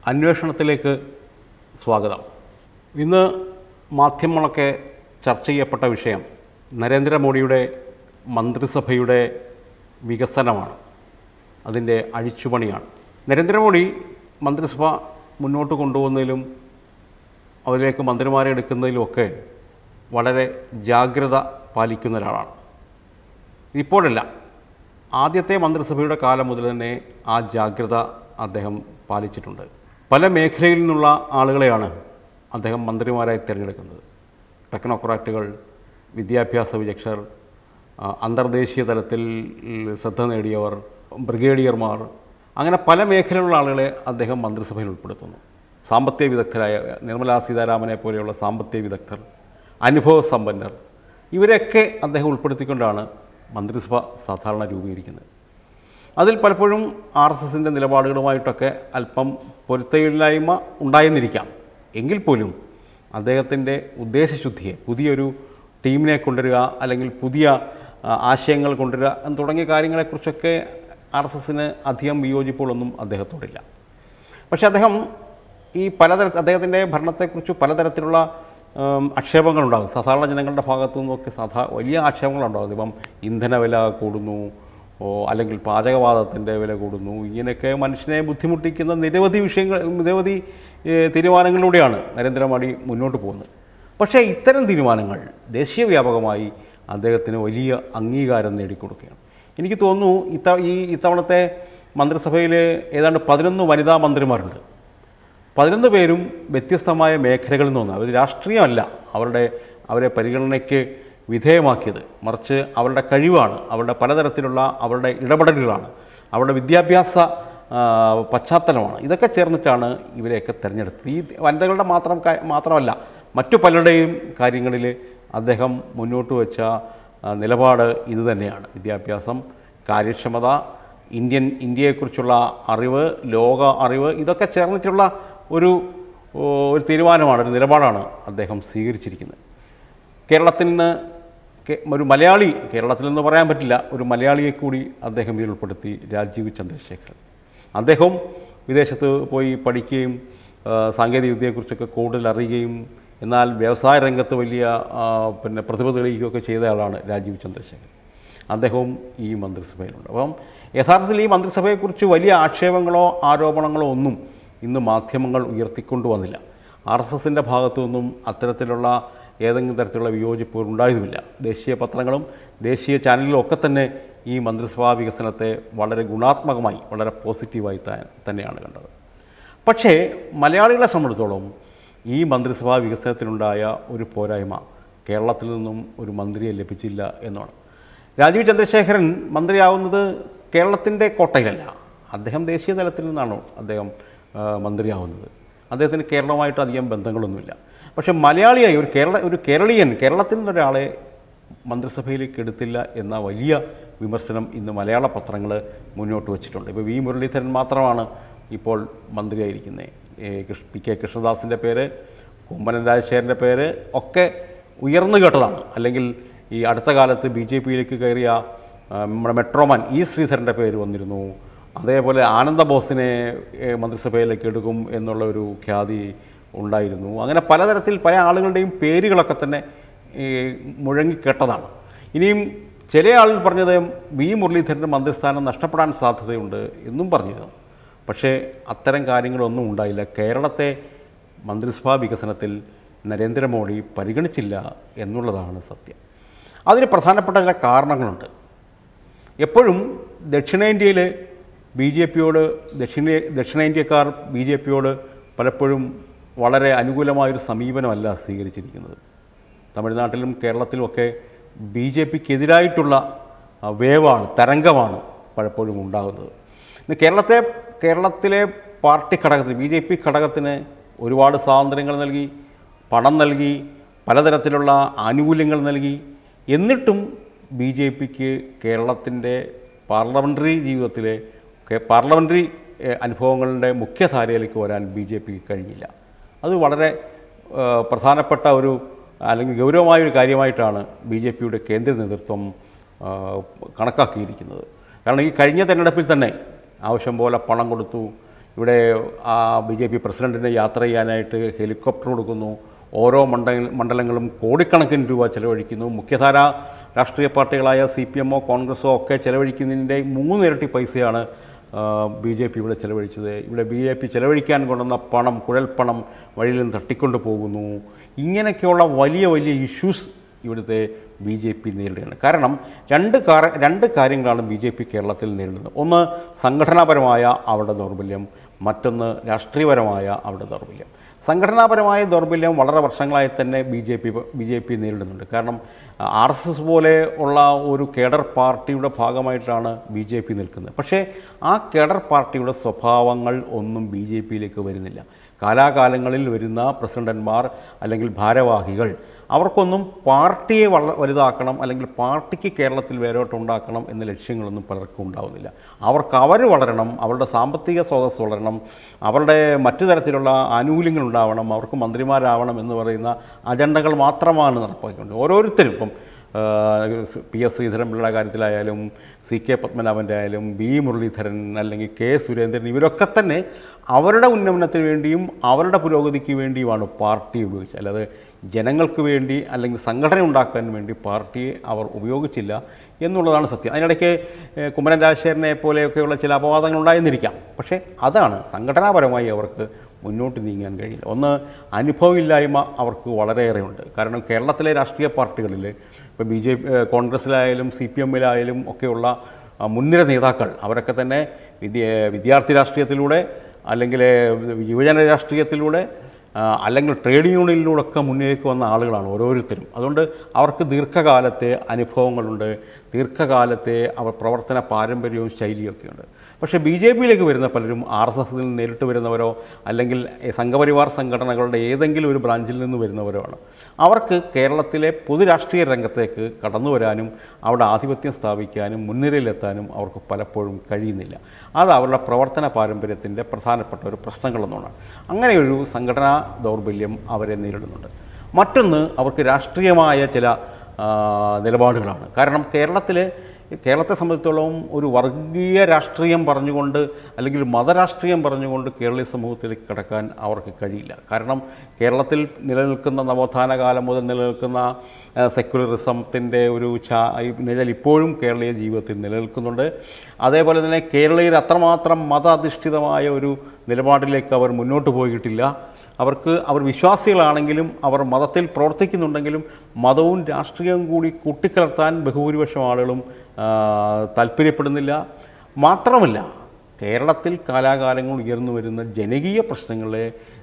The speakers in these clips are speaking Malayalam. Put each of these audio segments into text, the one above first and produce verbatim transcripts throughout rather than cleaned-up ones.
അന്വേഷണത്തിലേക്ക് സ്വാഗതം. ഇന്ന് മാധ്യമങ്ങളൊക്കെ ചർച്ച ചെയ്യപ്പെട്ട വിഷയം നരേന്ദ്രമോദിയുടെ മന്ത്രിസഭയുടെ വികസനമാണ്, അതിൻ്റെ അഴിച്ചുപണിയാണ്. നരേന്ദ്രമോദി മന്ത്രിസഭ മുന്നോട്ട് കൊണ്ടുപോകുന്നതിലും അതിലേക്ക് മന്ത്രിമാരെ എടുക്കുന്നതിലുമൊക്കെ വളരെ ജാഗ്രത പാലിക്കുന്ന ഒരാളാണ്. ഇപ്പോഴല്ല, ആദ്യത്തെ മന്ത്രിസഭയുടെ കാലം മുതൽ തന്നെ ആ ജാഗ്രത അദ്ദേഹം പാലിച്ചിട്ടുണ്ട്. പല മേഖലയിൽ നിന്നുള്ള ആളുകളെയാണ് അദ്ദേഹം മന്ത്രിമാരായി തിരഞ്ഞെടുക്കുന്നത്. ടെക്നോക്രാറ്റുകൾ, വിദ്യാഭ്യാസ വിദഗ്ധർ, അന്തർദേശീയ തലത്തിൽ ശ്രദ്ധ നേടിയവർ, ബ്രിഗേഡിയർമാർ, അങ്ങനെ പല മേഖലയിലുള്ള ആളുകളെ അദ്ദേഹം മന്ത്രിസഭയിൽ ഉൾപ്പെടുത്തുന്നു. സാമ്പത്തിക വിദഗ്ധരായ നിർമ്മലാ സീതാരാമനെ പോലെയുള്ള സാമ്പത്തിക വിദഗ്ധർ, അനുഭവസമ്പന്നർ, ഇവരെയൊക്കെ അദ്ദേഹം ഉൾപ്പെടുത്തിക്കൊണ്ടാണ് മന്ത്രിസഭ സാധാരണ രൂപീകരിക്കുന്നത്. അതിൽ പലപ്പോഴും ആർ എസ് എസിൻ്റെ നിലപാടുകളുമായിട്ടൊക്കെ അല്പം പൊരുത്തമില്ലായ്മ ഉണ്ടായെന്നിരിക്കാം. എങ്കിൽ പോലും അദ്ദേഹത്തിൻ്റെ ഉദ്ദേശശുദ്ധിയെ, പുതിയൊരു ടീമിനെ കൊണ്ടുവരിക അല്ലെങ്കിൽ പുതിയ ആശയങ്ങൾ കൊണ്ടുവരിക എന്ന് തുടങ്ങിയ കാര്യങ്ങളെക്കുറിച്ചൊക്കെ ആർ എസ് എസിന് അധികം വിയോജിപ്പുകളൊന്നും അദ്ദേഹത്തോടില്ല. പക്ഷേ അദ്ദേഹം ഈ പലതര അദ്ദേഹത്തിൻ്റെ ഭരണത്തെക്കുറിച്ച് പലതരത്തിലുള്ള ആക്ഷേപങ്ങളുണ്ടാകും. സാധാരണ ജനങ്ങളുടെ ഭാഗത്തു നിന്നൊക്കെ സാധാ വലിയ ആക്ഷേപങ്ങളുണ്ടാകും. ഇപ്പം ഇന്ധനവില കൂടുന്നു, അല്ലെങ്കിൽ പാചകവാതത്തിൻ്റെ വില കൂടുന്നു, ഇങ്ങനെയൊക്കെ മനുഷ്യനെ ബുദ്ധിമുട്ടിക്കുന്ന നിരവധി വിഷയങ്ങൾ, നിരവധി തീരുമാനങ്ങളിലൂടെയാണ് നരേന്ദ്രമോദി മുന്നോട്ട് പോകുന്നത്. പക്ഷേ ഇത്തരം തീരുമാനങ്ങൾ ദേശീയ വ്യാപകമായി അദ്ദേഹത്തിന് വലിയ അംഗീകാരം നേടിക്കൊടുക്കുകയാണ്. എനിക്ക് തോന്നുന്നു ഇത്ത ഈ ഇത്തവണത്തെ മന്ത്രിസഭയിൽ ഏതാണ്ട് പതിനൊന്ന് വനിതാ മന്ത്രിമാരുണ്ട്. പതിനൊന്ന് പേരും വ്യത്യസ്തമായ മേഖലകളിൽ നിന്ന് വന്നു. അവർ രാഷ്ട്രീയമല്ല അവരുടെ അവരെ പരിഗണനയ്ക്ക് വിധേയമാക്കിയത്, മറിച്ച് അവരുടെ കഴിവാണ്, അവരുടെ പലതരത്തിലുള്ള അവരുടെ ഇടപെടലുകളാണ്, അവരുടെ വിദ്യാഭ്യാസ പശ്ചാത്തലമാണ്. ഇതൊക്കെ ചേർന്നിട്ടാണ് ഇവരെയൊക്കെ തിരഞ്ഞെടുത്തത്. ഈ വനിതകളുടെ മാത്രം മാത്രമല്ല മറ്റു പലരുടെയും കാര്യങ്ങളിൽ അദ്ദേഹം മുന്നോട്ട് വെച്ച നിലപാട് ഇതുതന്നെയാണ്. വിദ്യാഭ്യാസം, കാര്യക്ഷമത, ഇന്ത്യൻ ഇന്ത്യയെക്കുറിച്ചുള്ള അറിവ്, ലോക അറിവ്, ഇതൊക്കെ ചേർന്നിട്ടുള്ള ഒരു ഒരു തീരുമാനമാണ്, ഒരു നിലപാടാണ് അദ്ദേഹം സ്വീകരിച്ചിരിക്കുന്നത്. കേരളത്തിൽ നിന്ന് ഒരു മലയാളി, കേരളത്തിൽ നിന്ന് പറയാൻ പറ്റില്ല, ഒരു മലയാളിയെ കൂടി അദ്ദേഹം ഇതിൽ ഉൾപ്പെടുത്തി, രാജീവ് ചന്ദ്രശേഖരൻ. അദ്ദേഹം വിദേശത്ത് പോയി പഠിക്കുകയും സാങ്കേതിക വിദ്യയെക്കുറിച്ചൊക്കെ കൂടുതൽ അറിയുകയും എന്നാൽ വ്യവസായ രംഗത്ത് വലിയ പിന്നെ പ്രതിഭ തെളിയിക്കുകയൊക്കെ ചെയ്ത ആളാണ് രാജീവ് ചന്ദ്രശേഖരൻ. അദ്ദേഹവും ഈ മന്ത്രിസഭയിലുണ്ട്. അപ്പം യഥാർത്ഥത്തിൽ ഈ മന്ത്രിസഭയെക്കുറിച്ച് വലിയ ആക്ഷേപങ്ങളോ ആരോപണങ്ങളോ ഒന്നും ഇന്ന് മാധ്യമങ്ങൾ ഉയർത്തിക്കൊണ്ടു വന്നില്ല. ആർ എസ് എസിൻ്റെ ഭാഗത്തു നിന്നും അത്തരത്തിലുള്ള ഏതെങ്കിലും തരത്തിലുള്ള വിയോജിപ്പുകൾ ഉണ്ടായതുമില്ല. ദേശീയ പത്രങ്ങളും ദേശീയ ചാനലുകളും ഒക്കെ തന്നെ ഈ മന്ത്രിസഭാ വികസനത്തെ വളരെ ഗുണാത്മകമായി, വളരെ പോസിറ്റീവായി തന്നെയാണ് കണ്ടത്. പക്ഷേ മലയാളികളെ സംബന്ധിച്ചിടത്തോളം ഈ മന്ത്രിസഭാ വികസനത്തിനുണ്ടായ ഒരു പോരായ്മ കേരളത്തിൽ നിന്നും ഒരു മന്ത്രിയെ ലഭിച്ചില്ല എന്നാണ്. രാജീവ് ചന്ദ്രശേഖരൻ മന്ത്രിയാവുന്നത് കേരളത്തിൻ്റെ കോട്ടയിലല്ല, അദ്ദേഹം ദേശീയ തലത്തിൽ നിന്നാണ് അദ്ദേഹം മന്ത്രിയാവുന്നത്. അദ്ദേഹത്തിന് കേരളമായിട്ട് അധികം ബന്ധങ്ങളൊന്നുമില്ല. പക്ഷേ മലയാളിയായി ഒരു കേരള ഒരു കേരളീയൻ, കേരളത്തിൽ നിന്നൊരാളെ മന്ത്രിസഭയിലേക്ക് എടുത്തില്ല എന്ന വലിയ വിമർശനം ഇന്ന് മലയാള പത്രങ്ങൾ മുന്നോട്ട് വച്ചിട്ടുണ്ട്. ഇപ്പോൾ വി മുരളീധരൻ മാത്രമാണ് ഇപ്പോൾ മന്ത്രിയായിരിക്കുന്നത്. പി കെ കൃഷ്ണദാസിൻ്റെ പേര്, കുമ്മനം രാജശേഖരൻ്റെ പേര് ഒക്കെ ഉയർന്നു കേട്ടതാണ്. അല്ലെങ്കിൽ ഈ അടുത്ത കാലത്ത് ബി ജെ പിയിലേക്ക് കയറിയ നമ്മുടെ മെട്രോമാൻ ഇ ശ്രീധരൻ്റെ പേര് വന്നിരുന്നു. അതേപോലെ ആനന്ദബോസിനെ മന്ത്രിസഭയിലേക്ക് എടുക്കും എന്നുള്ള ഒരു ഖ്യാതി ഉണ്ടായിരുന്നു. അങ്ങനെ പലതരത്തിൽ പല ആളുകളുടെയും പേരുകളൊക്കെ തന്നെ മുഴങ്ങിക്കേട്ടതാണ്. ഇനിയും ചില ആളുകൾ പറഞ്ഞത് വി മുരളീധരൻ്റെ മന്ത്രിസ്ഥാനം നഷ്ടപ്പെടാൻ സാധ്യതയുണ്ട് എന്നും പറഞ്ഞിരുന്നു. പക്ഷേ അത്തരം കാര്യങ്ങളൊന്നും ഉണ്ടായില്ല. കേരളത്തെ മന്ത്രിസഭാ വികസനത്തിൽ നരേന്ദ്രമോദി പരിഗണിച്ചില്ല എന്നുള്ളതാണ് സത്യം. അതിന് പ്രധാനപ്പെട്ട ചില കാരണങ്ങളുണ്ട്. എപ്പോഴും ദക്ഷിണേന്ത്യയിൽ ബി ജെ പിയോട് ദക്ഷിണ ദക്ഷിണേന്ത്യക്കാർ ബി ജെ പിയോട് പലപ്പോഴും വളരെ അനുകൂലമായൊരു സമീപനമല്ല സ്വീകരിച്ചിരിക്കുന്നത്. തമിഴ്നാട്ടിലും കേരളത്തിലുമൊക്കെ ബി ജെ പിക്കെതിരായിട്ടുള്ള വേവാണ്, തരംഗമാണ് പലപ്പോഴും ഉണ്ടാകുന്നത്. ഇന്ന് കേരളത്തെ കേരളത്തിലെ പാർട്ടി ഘടകത്തിന്, ബി ജെ പി ഘടകത്തിന് ഒരുപാട് സ്വാതന്ത്ര്യങ്ങൾ നൽകി, പണം നൽകി, പലതരത്തിലുള്ള ആനുകൂല്യങ്ങൾ നൽകി. എന്നിട്ടും ബി ജെ പിക്ക് കേരളത്തിൻ്റെ പാർലമെൻ്ററി ജീവിതത്തിലെ പാർലമെൻ്ററി അനുഭവങ്ങളുടെ മുഖ്യധാരയിലേക്ക് വരാൻ ബി ജെ പിക്ക് കഴിഞ്ഞില്ല. അത് വളരെ പ്രധാനപ്പെട്ട ഒരു അല്ലെങ്കിൽ ഗൗരവമായൊരു കാര്യമായിട്ടാണ് ബി ജെ പിയുടെ കേന്ദ്ര നേതൃത്വം കണക്കാക്കിയിരിക്കുന്നത്. കാരണം ഈ കഴിഞ്ഞ തെരഞ്ഞെടുപ്പിൽ തന്നെ ആവശ്യം പോലെ പണം കൊടുത്തു, ഇവിടെ ആ ബി ജെ പി പ്രസിഡൻറ്റിനെ യാത്ര ചെയ്യാനായിട്ട് ഹെലികോപ്റ്റർ കൊടുക്കുന്നു. ഓരോ മണ്ഡല മണ്ഡലങ്ങളും കോടിക്കണക്കിന് രൂപ ചെലവഴിക്കുന്നു. മുഖ്യധാര രാഷ്ട്രീയ പാർട്ടികളായ സി പി എമ്മോ കോൺഗ്രസ്സോ ഒക്കെ ചെലവഴിക്കുന്നതിൻ്റെ മൂന്നിരട്ടി പൈസയാണ് ബി ജെ പി ഇവിടെ ചെലവഴിച്ചത്. ഇവിടെ ബി ജെ പി ചെലവഴിക്കാൻ കൊണ്ടുവന്ന പണം, കുഴൽപ്പണം വഴിയിൽ നിന്ന് തട്ടിക്കൊണ്ട് പോകുന്നു. ഇങ്ങനെയൊക്കെയുള്ള വലിയ വലിയ ഇഷ്യൂസ് ഇവിടുത്തെ ബി ജെ പി നേരിടുകയാണ്. കാരണം രണ്ട് കാര രണ്ട് കാര്യങ്ങളാണ് ബി ജെ പി കേരളത്തിൽ നേരിടുന്നത്. ഒന്ന് സംഘടനാപരമായ അവരുടെ ദൗർബല്യം, മറ്റൊന്ന് രാഷ്ട്രീയപരമായ അവരുടെ ദൗർബല്യം. സംഘടനാപരമായ ദൗർബല്യം വളരെ വർഷങ്ങളായി തന്നെ B J P B J P നേരിടുന്നുണ്ട്. കാരണം ആർ എസ് എസ് പോലെ ഉള്ള ഒരു കേഡർ പാർട്ടിയുടെ ഭാഗമായിട്ടാണ് ബി ജെ പി നിൽക്കുന്നത്. പക്ഷേ ആ കേഡർ പാർട്ടിയുടെ സ്വഭാവങ്ങൾ ഒന്നും ബി ജെ പിയിലേക്ക് വരുന്നില്ല. കാലാകാലങ്ങളിൽ വരുന്ന പ്രസിഡന്റന്മാർ അല്ലെങ്കിൽ ഭാരവാഹികൾ അവർക്കൊന്നും പാർട്ടിയെ വള വലുതാക്കണം അല്ലെങ്കിൽ പാർട്ടിക്ക് കേരളത്തിൽ വേരോട്ടുണ്ടാക്കണം എന്ന ലക്ഷ്യങ്ങളൊന്നും പലർക്കും ഉണ്ടാവുന്നില്ല. അവർക്ക് അവർ വളരണം, അവരുടെ സാമ്പത്തിക സ്രോതസ് വളരണം, അവരുടെ മറ്റു തരത്തിലുള്ള ആനുകൂല്യങ്ങൾ ഉണ്ടാവണം, അവർക്ക് മന്ത്രിമാരാവണം എന്ന് പറയുന്ന അജണ്ടകൾ മാത്രമാണ് നടപ്പാക്കിക്കൊണ്ട് ഓരോരുത്തരും. ഇപ്പം പി എസ് ശ്രീധരൻപിള്ളയുടെ കാര്യത്തിലായാലും സി കെ പത്മനാഭൻ്റെ ആയാലും ബി മുരളീധരൻ അല്ലെങ്കിൽ കെ സുരേന്ദ്രൻ, ഇവരൊക്കെ തന്നെ അവരുടെ ഉന്നമനത്തിന് വേണ്ടിയും അവരുടെ പുരോഗതിക്ക് വേണ്ടിയുമാണ് പാർട്ടി ഉപയോഗിച്ചത്. അല്ലാതെ ജനങ്ങൾക്ക് വേണ്ടി അല്ലെങ്കിൽ സംഘടന ഉണ്ടാക്കാൻ വേണ്ടി പാർട്ടിയെ അവർ ഉപയോഗിച്ചില്ല എന്നുള്ളതാണ് സത്യം. അതിനിടയ്ക്ക് കുമ്മനം രാജശേഖരനെ പോലെയൊക്കെയുള്ള ചില അപവാദങ്ങൾ ഉണ്ടായെന്നിരിക്കാം. പക്ഷേ അതാണ് സംഘടനാപരമായി അവർക്ക് മുന്നോട്ട് നീങ്ങാൻ കഴിയില്ല. ഒന്ന്, അനുഭവമില്ലായ്മ അവർക്ക് വളരെയേറെയുണ്ട്. കാരണം കേരളത്തിലെ രാഷ്ട്രീയ പാർട്ടികളിൽ ഇപ്പോൾ ബി ജെ പി കോൺഗ്രസ്സിലായാലും സി പി എമ്മിലായാലും ഒക്കെയുള്ള മുൻനിര നേതാക്കൾ അവരൊക്കെ തന്നെ വിദ്യ വിദ്യാർത്ഥി രാഷ്ട്രീയത്തിലൂടെ അല്ലെങ്കിൽ യുവജന രാഷ്ട്രീയത്തിലൂടെ അല്ലെങ്കിൽ ട്രേഡ് യൂണിയനിലൂടെയൊക്കെ മുന്നിലേക്ക് വന്ന ആളുകളാണ് ഓരോരുത്തരും. അതുകൊണ്ട് അവർക്ക് ദീർഘകാലത്തെ അനുഭവങ്ങളുണ്ട്, ദീർഘകാലത്തെ അവർ പ്രവർത്തന പാരമ്പര്യവും ശൈലിയൊക്കെയുണ്ട്. പക്ഷേ ബി ജെ പിയിലേക്ക് വരുന്ന പലരും ആർ എസ് എസിൽ നേരിട്ട് വരുന്നവരോ അല്ലെങ്കിൽ സംഘപരിവാർ സംഘടനകളുടെ ഏതെങ്കിലും ഒരു ബ്രാഞ്ചിൽ നിന്ന് വരുന്നവരോ ആണ്. അവർക്ക് കേരളത്തിലെ പൊതുരാഷ്ട്രീയ രംഗത്തേക്ക് കടന്നു വരാനും അവിടെ ആധിപത്യം സ്ഥാപിക്കാനും മുൻനിരയിലെത്താനും അവർക്ക് പലപ്പോഴും കഴിയുന്നില്ല. അത് അവരുടെ പ്രവർത്തന പാരമ്പര്യത്തിൻ്റെ പ്രധാനപ്പെട്ട ഒരു പ്രശ്നങ്ങളൊന്നുമാണ്. അങ്ങനെയൊരു സംഘടനാ ദൗർബല്യം അവരെ നേരിടുന്നുണ്ട്. മറ്റൊന്ന്, അവർക്ക് രാഷ്ട്രീയമായ ചില നിലപാടുകളാണ്. കാരണം കേരളത്തിൽ കേരളത്തെ സംബന്ധിച്ചിടത്തോളം ഒരു വർഗീയ രാഷ്ട്രീയം പറഞ്ഞുകൊണ്ട് അല്ലെങ്കിൽ മതരാഷ്ട്രീയം പറഞ്ഞുകൊണ്ട് കേരളീയ സമൂഹത്തിലേക്ക് കടക്കാൻ അവർക്ക് കഴിയില്ല. കാരണം കേരളത്തിൽ നിലനിൽക്കുന്ന നവോത്ഥാന കാലം മുതൽ നിലനിൽക്കുന്ന സെക്യുലറിസത്തിൻ്റെ ഒരു ചാ നിഴൽ ഇപ്പോഴും കേരളീയ ജീവിതത്തിൽ നിലനിൽക്കുന്നുണ്ട്. അതേപോലെ തന്നെ കേരളീയർ അത്രമാത്രം മത അധിഷ്ഠിതമായ ഒരു നിലപാടിലേക്ക് അവർ മുന്നോട്ട് പോയിട്ടില്ല. അവർക്ക് അവർ വിശ്വാസികളാണെങ്കിലും അവർ മതത്തിൽ പ്രവർത്തിക്കുന്നുണ്ടെങ്കിലും മതവും രാഷ്ട്രീയവും കൂടി കൂട്ടിക്കലർത്താൻ ബഹുഭൂരിപക്ഷം ആളുകളും താല്പര്യപ്പെടുന്നില്ല. മാത്രമല്ല, കേരളത്തിൽ കാലാകാലങ്ങൾ ഉയർന്നു വരുന്ന ജനകീയ പ്രശ്നങ്ങളെ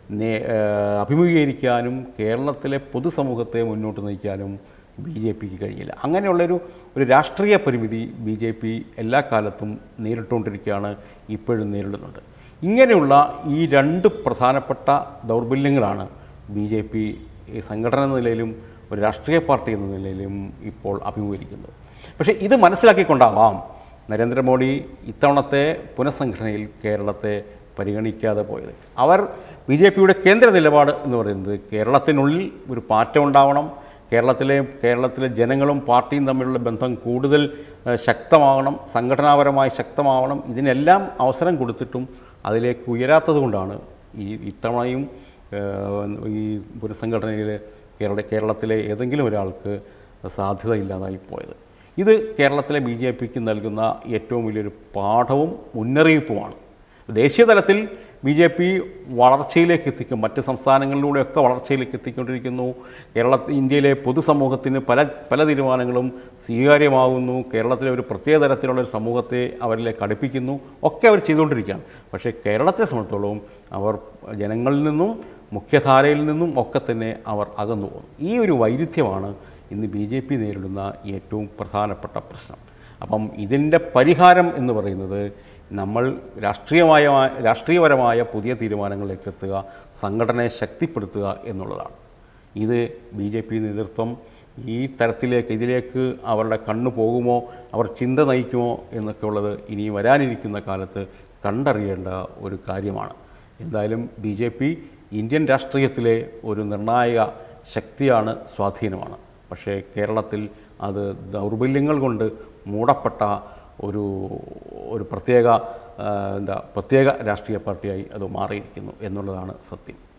അഭിമുഖീകരിക്കാനും കേരളത്തിലെ പൊതുസമൂഹത്തെ മുന്നോട്ട് നയിക്കാനും ബി ജെ പിക്ക് കഴിയില്ല. അങ്ങനെയുള്ളൊരു ഒരു രാഷ്ട്രീയ പരിമിതി ബി ജെ പി എല്ലാ കാലത്തും നേരിട്ടുകൊണ്ടിരിക്കുകയാണ്, ഇപ്പോഴും നേരിടുന്നുണ്ട്. ഇങ്ങനെയുള്ള ഈ രണ്ട് പ്രധാനപ്പെട്ട ദൗർബല്യങ്ങളാണ് ബി ജെ പി സംഘടന എന്ന നിലയിലും ഒരു രാഷ്ട്രീയ പാർട്ടി എന്ന നിലയിലും ഇപ്പോൾ അഭിമുഖീകരിക്കുന്നത്. പക്ഷേ ഇത് മനസ്സിലാക്കിക്കൊണ്ടാവാം നരേന്ദ്രമോദി ഇത്തവണത്തെ പുനഃസംഘടനയിൽ കേരളത്തെ പരിഗണിക്കാതെ പോയത്. അവർ ബി ജെ പിയുടെ കേന്ദ്ര നിലപാട് എന്ന് പറയുന്നത് കേരളത്തിനുള്ളിൽ ഒരു മാറ്റം ഉണ്ടാവണം, കേരളത്തിലെ കേരളത്തിലെ ജനങ്ങളും പാർട്ടിയും തമ്മിലുള്ള ബന്ധം കൂടുതൽ ശക്തമാവണം, സംഘടനാപരമായി ശക്തമാവണം. ഇതിനെല്ലാം അവസരം കൊടുത്തിട്ടും അതിലേക്ക് ഉയരാത്തത് കൊണ്ടാണ് ഈ ഇത്തവണയും ഈ പുനഃസംഘടനയിൽ കേരള കേരളത്തിലെ ഏതെങ്കിലും ഒരാൾക്ക് സാധ്യതയില്ലാതായി പോയത്. ഇത് കേരളത്തിലെ ബി ജെ പിക്ക് നൽകുന്ന ഏറ്റവും വലിയൊരു പാഠവും മുന്നറിയിപ്പുമാണ്. ദേശീയ തലത്തിൽ ബി ജെ പി വളർച്ചയിലേക്ക് എത്തിക്കും, മറ്റ് സംസ്ഥാനങ്ങളിലൂടെയൊക്കെ വളർച്ചയിലേക്ക് എത്തിക്കൊണ്ടിരിക്കുന്നു. കേരള ഇന്ത്യയിലെ പൊതുസമൂഹത്തിന് പല പല തീരുമാനങ്ങളും സ്വീകാര്യമാകുന്നു. കേരളത്തിലെ ഒരു പ്രത്യേക തരത്തിലുള്ള ഒരു സമൂഹത്തെ അവരിലേക്ക് അടുപ്പിക്കുന്നു, ഒക്കെ അവർ ചെയ്തുകൊണ്ടിരിക്കുകയാണ്. പക്ഷേ കേരളത്തെ സംബന്ധിച്ചിടത്തോളം അവർ ജനങ്ങളിൽ നിന്നും മുഖ്യധാരയിൽ നിന്നും ഒക്കെ തന്നെ അവർ അകന്നു പോകുന്നു. ഈ ഒരു വൈരുദ്ധ്യമാണ് ഇന്ന് ബി ജെ പി നേരിടുന്ന ഏറ്റവും പ്രധാനപ്പെട്ട പ്രശ്നം. അപ്പം ഇതിൻ്റെ പരിഹാരം എന്ന് പറയുന്നത് നമ്മൾ രാഷ്ട്രീയമായ രാഷ്ട്രീയപരമായ പുതിയ തീരുമാനങ്ങളിലേക്ക് എത്തുക, സംഘടനയെ ശക്തിപ്പെടുത്തുക എന്നുള്ളതാണ്. ഇത് ബി ജെ പി നേതൃത്വം ഈ തരത്തിലേക്ക് ഇതിലേക്ക് അവരുടെ കണ്ണു പോകുമോ, അവർ ചിന്ത നയിക്കുമോ എന്നൊക്കെ ഉള്ളത് ഇനി വരാനിരിക്കുന്ന കാലത്ത് കണ്ടറിയേണ്ട ഒരു കാര്യമാണ്. എന്തായാലും ബി ജെ പി ഇന്ത്യൻ രാഷ്ട്രീയത്തിലെ ഒരു നിർണായക ശക്തിയാണ്, സ്വാധീനമാണ്. പക്ഷേ കേരളത്തിൽ അത് ദൗർബല്യങ്ങൾ കൊണ്ട് മൂടപ്പെട്ട ഒരു ഒരു പ്രത്യേക എന്താ പ്രത്യേക രാഷ്ട്രീയ പാർട്ടിയായി അത് മാറിയിരിക്കുന്നു എന്നുള്ളതാണ് സത്യം.